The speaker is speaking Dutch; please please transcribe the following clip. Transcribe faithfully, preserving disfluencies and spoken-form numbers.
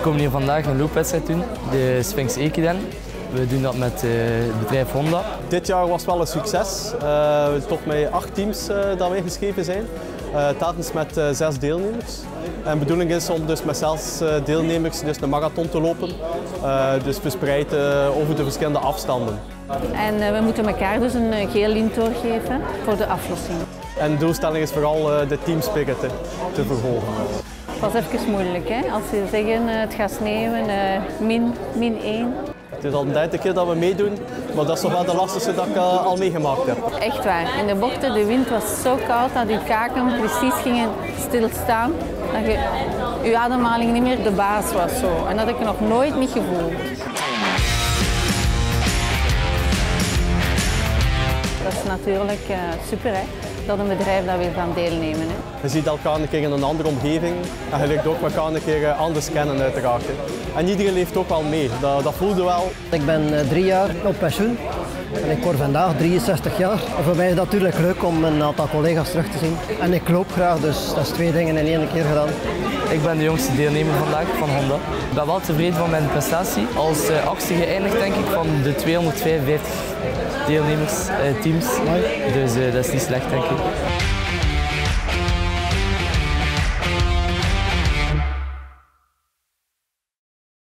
komen hier vandaag een loopwedstrijd doen, de Sphinx Ekiden. We doen dat met het bedrijf Honda. Dit jaar was wel een succes. Uh, toch met acht teams uh, dat we ingeschreven zijn. Uh, telkens met uh, zes deelnemers. En de bedoeling is om dus met zes uh, deelnemers dus een marathon te lopen. Uh, dus verspreid uh, over de verschillende afstanden. En uh, we moeten elkaar dus een uh, geel lint doorgeven voor de aflossing. En de doelstelling is vooral uh, de teamspirit te, te verhogen. Het was even moeilijk, hè? Als ze zeggen uh, het gaat sneeuwen, uh, min, min één. Het is al de derde keer dat we meedoen, maar dat is toch wel de lastigste dat ik uh, al meegemaakt heb. Echt waar. In de bochten, de wind was zo koud dat die kaken precies gingen stilstaan. Dat je, je ademhaling niet meer de baas was zo. En dat heb ik nog nooit niet gevoeld. Dat is natuurlijk uh, super, hè? Dat een bedrijf dat wil gaan deelnemen. Hè. Je ziet elkaar een keer in een andere omgeving en je leert ook elkaar een keer anders kennen uiteraard. En iedereen leeft ook wel mee, dat, dat voelde wel. Ik ben drie jaar op pensioen en ik word vandaag drieënzestig jaar. En voor mij is het natuurlijk leuk om een aantal collega's terug te zien. En ik loop graag, dus dat is twee dingen in één keer gedaan. Ik ben de jongste deelnemer vandaag van Honda. Ik ben wel tevreden van mijn prestatie. Als uh, achtste geëindigd denk ik van de tweehonderdvijfenvijftig deelnemers, uh, teams. Dus uh, dat is niet slecht denk ik.